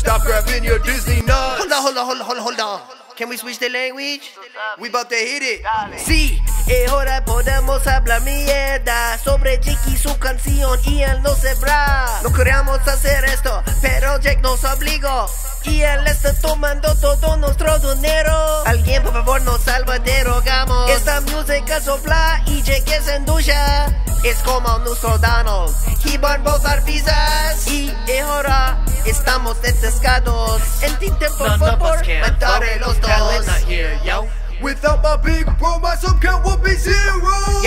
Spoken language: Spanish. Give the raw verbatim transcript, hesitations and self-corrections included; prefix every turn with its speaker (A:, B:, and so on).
A: Stop grabbing your Disney nuts.
B: Hold on, hold on, hold on, hold on, hold on. Can we switch the language?
A: We about to hit it.
B: Sí, es hora podemos hablar mierda sobre Jake y su canción y él no sabrá. No queríamos hacer esto, pero Jake nos obligó y él está tomando todo nuestro dinero. Alguien por favor nos salva, te rogamos. Esta música sopla y Jake es en ducha. Es como nuestro Donald, he van both our visas. Y es hora, estamos atascados. Entiende por favor, mataré los dos.
A: Without my big bro, my sub count will be zero.